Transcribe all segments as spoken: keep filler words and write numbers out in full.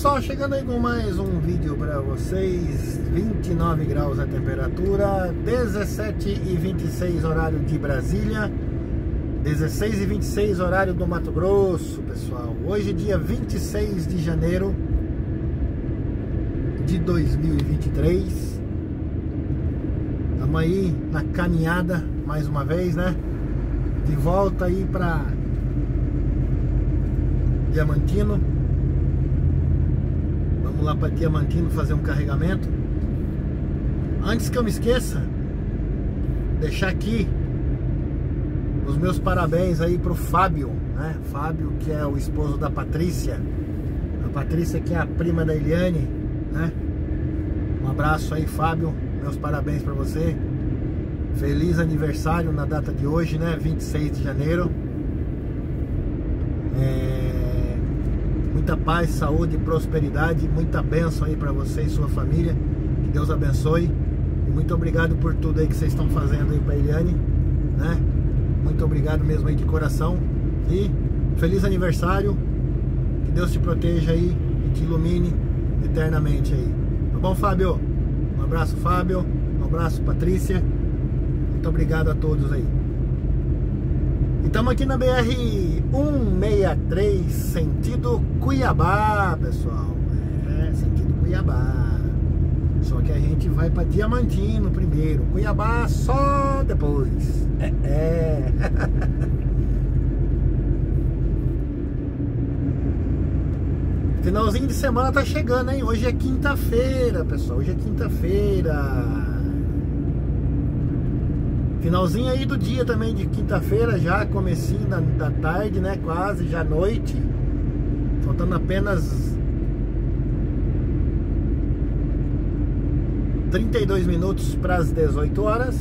Pessoal, chegando aí com mais um vídeo para vocês. Vinte e nove graus a temperatura, dezessete e vinte e seis horário de Brasília, dezesseis e vinte e seis horário do Mato Grosso, pessoal. Hoje dia vinte e seis de janeiro de dois mil e vinte e três. Estamos aí na caminhada mais uma vez, né? De volta aí para Diamantino. Vamos lá para Diamantino fazer um carregamento. Antes que eu me esqueça, deixar aqui os meus parabéns aí pro Fábio, né? Fábio, que é o esposo da Patrícia. A Patrícia, que é a prima da Eliane, né? Um abraço aí, Fábio. Meus parabéns para você. Feliz aniversário na data de hoje, né? vinte e seis de janeiro. É... Muita paz, saúde, prosperidade, muita bênção aí para você e sua família. Que Deus abençoe. E muito obrigado por tudo aí que vocês estão fazendo aí para Eliane, né? Muito obrigado mesmo aí de coração. E feliz aniversário. Que Deus te proteja aí e te ilumine eternamente aí. Tá bom, Fábio? Um abraço, Fábio. Um abraço, Patrícia. Muito obrigado a todos aí. E estamos aqui na B R cento e sessenta e três, sentido Cuiabá, pessoal. É, sentido Cuiabá. Só que a gente vai para Diamantino primeiro. Cuiabá só depois. É. é. Finalzinho de semana tá chegando, hein? Hoje é quinta-feira, pessoal. Hoje é quinta-feira. Finalzinho aí do dia também de quinta-feira, já comecinho da, da tarde, né? Quase, já noite. Faltando apenas trinta e dois minutos para as dezoito horas.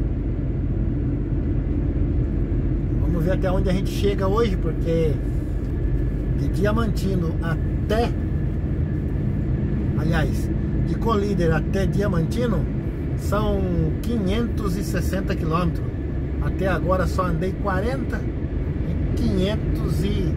Vamos ver até onde a gente chega hoje, porque de Diamantino até, aliás, de Colíder até Diamantino são quinhentos e sessenta quilômetros. Até agora só andei quarenta e quinhentos e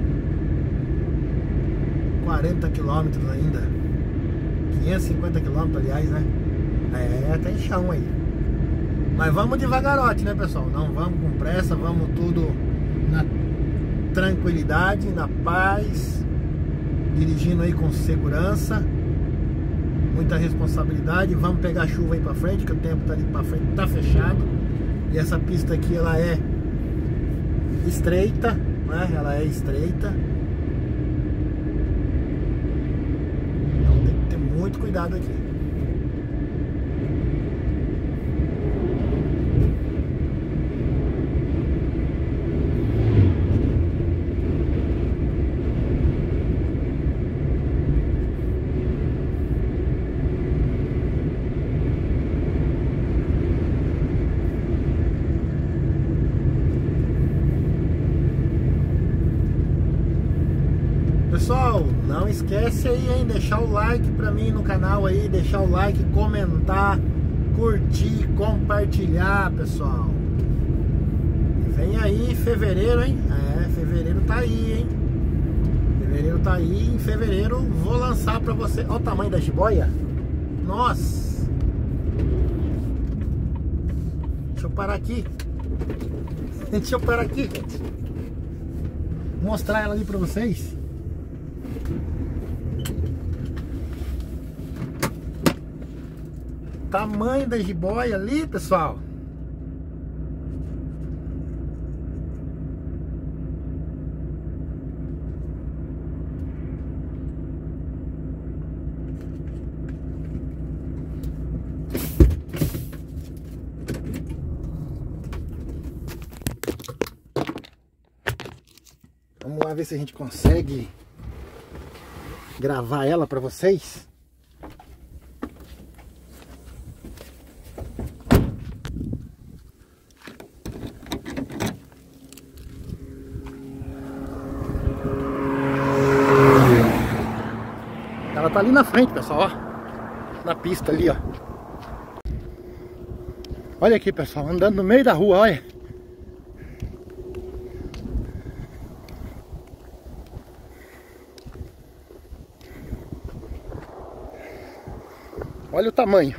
quarenta quilômetros ainda. quinhentos e cinquenta quilômetros, aliás, né? É, tem chão aí. Mas vamos devagarote, né, pessoal? Não vamos com pressa, vamos tudo na tranquilidade, na paz, dirigindo aí com segurança. Muita responsabilidade. Vamos pegar chuva aí pra frente, que o tempo tá ali pra frente, tá fechado. E essa pista aqui, ela é estreita, né? Ela é estreita. Então tem que ter muito cuidado aqui. Pessoal, não esquece aí, hein, deixar o like pra mim no canal aí, deixar o like, comentar, curtir, compartilhar, pessoal. E vem aí fevereiro, hein? É, fevereiro tá aí, hein? Fevereiro tá aí, em fevereiro vou lançar pra você. Olha o tamanho da jiboia. Nossa! Deixa eu parar aqui. Deixa eu parar aqui, gente. Vou mostrar ela ali pra vocês. Tamanho da jiboia ali, pessoal. Vamos lá ver se a gente consegue gravar ela para vocês. Ela tá ali na frente, pessoal, ó. Na pista ali, ó. Olha aqui, pessoal, andando no meio da rua, olha. Olha o tamanho.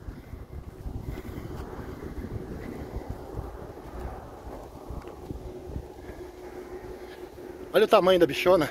Olha o tamanho da bichona.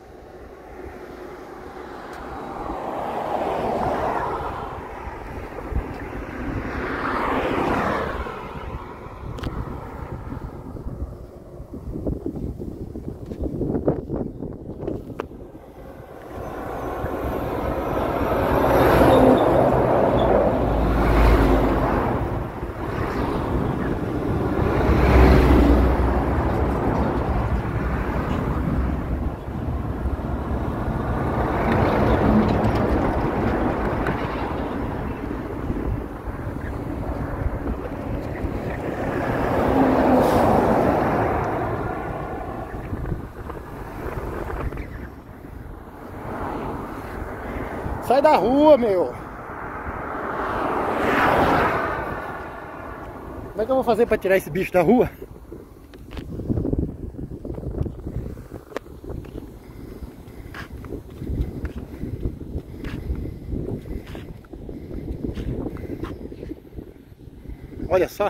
Sai da rua, meu! Como é que eu vou fazer pra tirar esse bicho da rua? Olha só!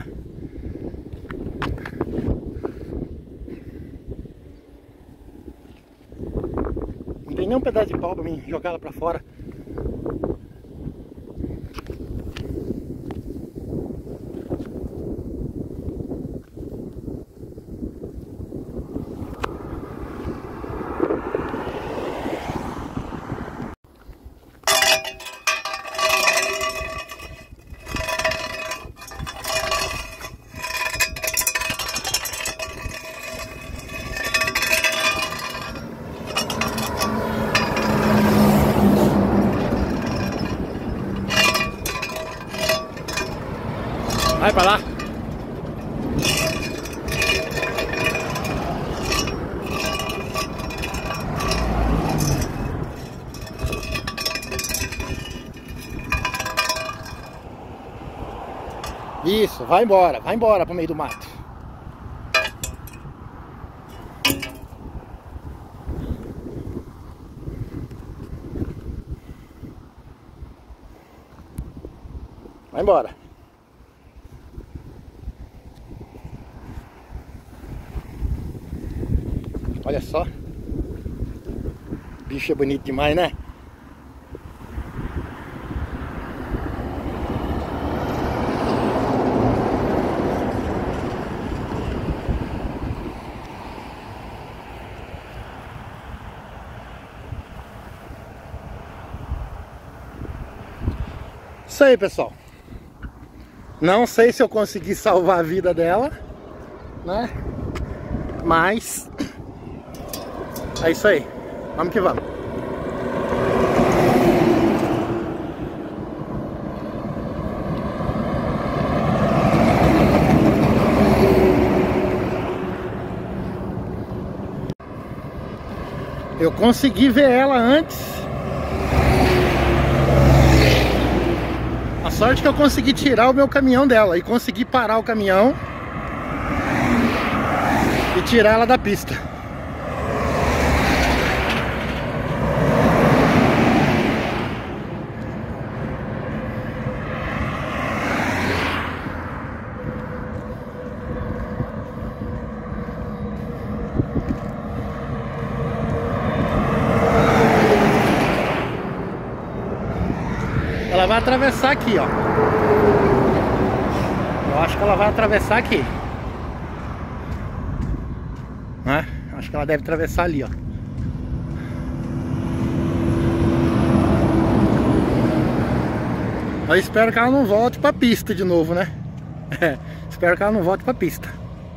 Não tem nem um pedaço de pau pra mim jogar ela pra fora. Vai pra lá. Isso, vai embora, vai embora pro meio do mato. Vai embora. Olha só. Bicho é bonito demais, né? Isso aí, pessoal. Não sei se eu consegui salvar a vida dela, né? Mas é isso aí. Vamos que vamos. Eu consegui ver ela antes. A sorte que eu consegui tirar o meu caminhão dela e consegui parar o caminhão e tirar ela da pista. Ela vai atravessar aqui, ó. Eu acho que ela vai atravessar aqui, né? Acho que ela deve atravessar ali, ó. Eu espero que ela não volte pra pista de novo, né? É, espero que ela não volte pra pista.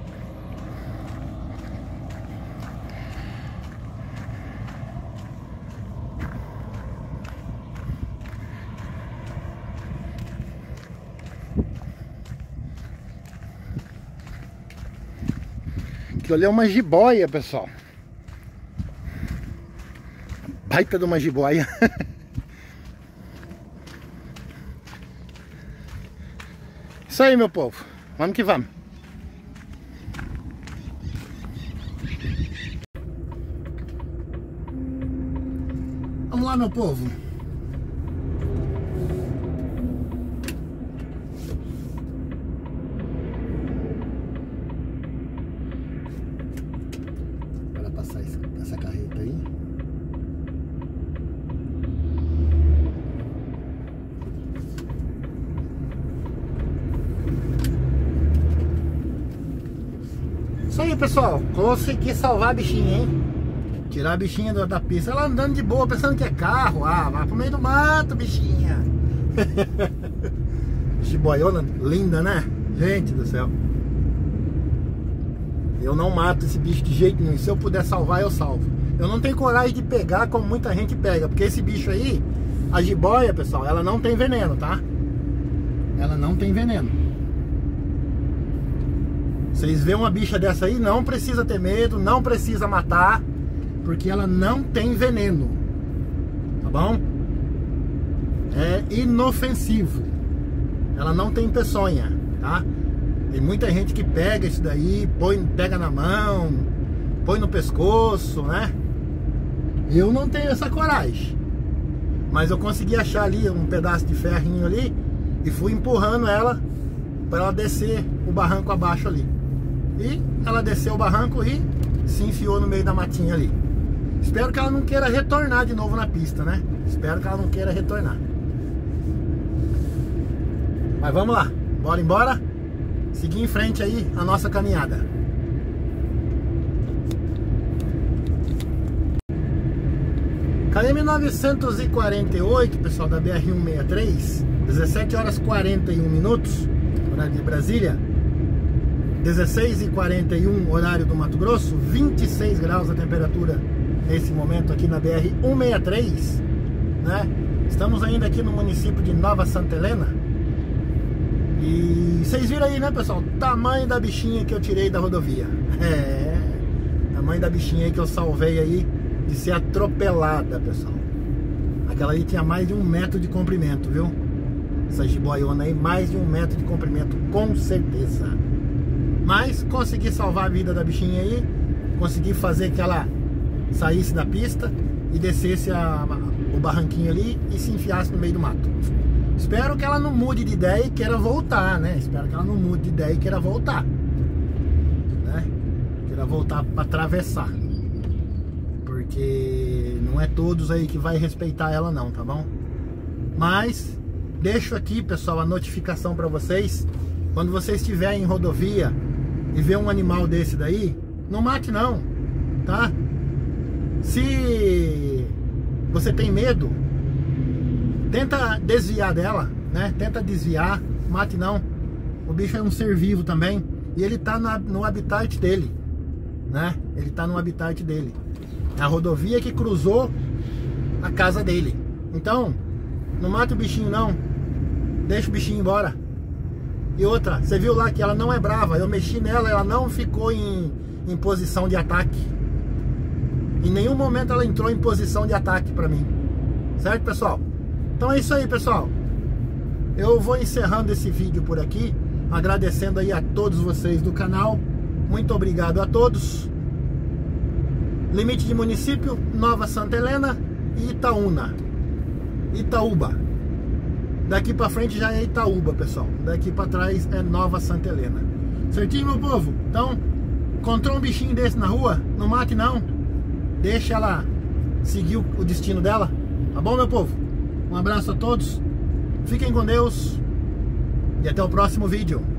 Aquilo ali é uma jiboia, pessoal. Baita de uma jiboia. Isso aí, meu povo. Vamos que vamos. Vamos lá, meu povo. aí, pessoal, consegui salvar a bichinha, hein? Tirar a bichinha da, da pista. Ela andando de boa, pensando que é carro. Ah, vai pro meio do mato, bichinha. Jiboiona linda, né? Gente do céu. Eu não mato esse bicho de jeito nenhum. Se eu puder salvar, eu salvo. Eu não tenho coragem de pegar como muita gente pega, porque esse bicho aí, a jiboia, pessoal, ela não tem veneno, tá? Ela não tem veneno. Vocês vêem uma bicha dessa aí, não precisa ter medo, não precisa matar, porque ela não tem veneno, tá bom? É inofensivo. Ela não tem peçonha, tá? Tem muita gente que pega isso daí, põe, pega na mão, põe no pescoço, né? Eu não tenho essa coragem. Mas eu consegui achar ali um pedaço de ferrinho ali e fui empurrando ela para ela descer o barranco abaixo ali. E ela desceu o barranco e se enfiou no meio da matinha ali. Espero que ela não queira retornar de novo na pista, né? Espero que ela não queira retornar. Mas vamos lá, bora embora. Seguir em frente aí a nossa caminhada. K M novecentos e quarenta e oito, pessoal, da B R cento e sessenta e três, dezessete horas e quarenta e um minutos, horário de Brasília, dezesseis e quarenta e um, horário do Mato Grosso, vinte e seis graus a temperatura nesse momento aqui na B R cento e sessenta e três, né? Estamos ainda aqui no município de Nova Santa Helena. E vocês viram aí, né, pessoal? Tamanho da bichinha que eu tirei da rodovia. É, tamanho da bichinha aí que eu salvei aí de ser atropelada, pessoal. Aquela aí tinha mais de um metro de comprimento, viu? Essa jiboiona aí, mais de um metro de comprimento, com certeza. Mas consegui salvar a vida da bichinha aí. Consegui fazer que ela saísse da pista e descesse a, o barranquinho ali e se enfiasse no meio do mato. Espero que ela não mude de ideia e queira voltar, né? Espero que ela não mude de ideia e queira voltar, né? Queira voltar para atravessar. Porque não é todos aí que vai respeitar ela não, tá bom? Mas deixo aqui, pessoal, a notificação para vocês. Quando vocês estiverem em rodovia e ver um animal desse daí, não mate não, tá? Se você tem medo, tenta desviar dela, né? Tenta desviar, mate não. O bicho é um ser vivo também e ele tá na, no habitat dele, né? Ele tá no habitat dele. É a rodovia que cruzou a casa dele. Então, não mata o bichinho não. Deixa o bichinho embora. E outra, você viu lá que ela não é brava. Eu mexi nela, ela não ficou em, em posição de ataque. Em nenhum momento ela entrou em posição de ataque pra mim. Certo, pessoal? Então é isso aí, pessoal. Eu vou encerrando esse vídeo por aqui, agradecendo aí a todos vocês do canal. Muito obrigado a todos. Limite de município, Nova Santa Helena e Itaúna. Itaúba. Daqui pra frente já é Itaúba, pessoal. Daqui pra trás é Nova Santa Helena. Certinho, meu povo? Então, encontrou um bichinho desse na rua? Não mate não. Deixa ela seguir o destino dela. Tá bom, meu povo? Um abraço a todos. Fiquem com Deus. E até o próximo vídeo.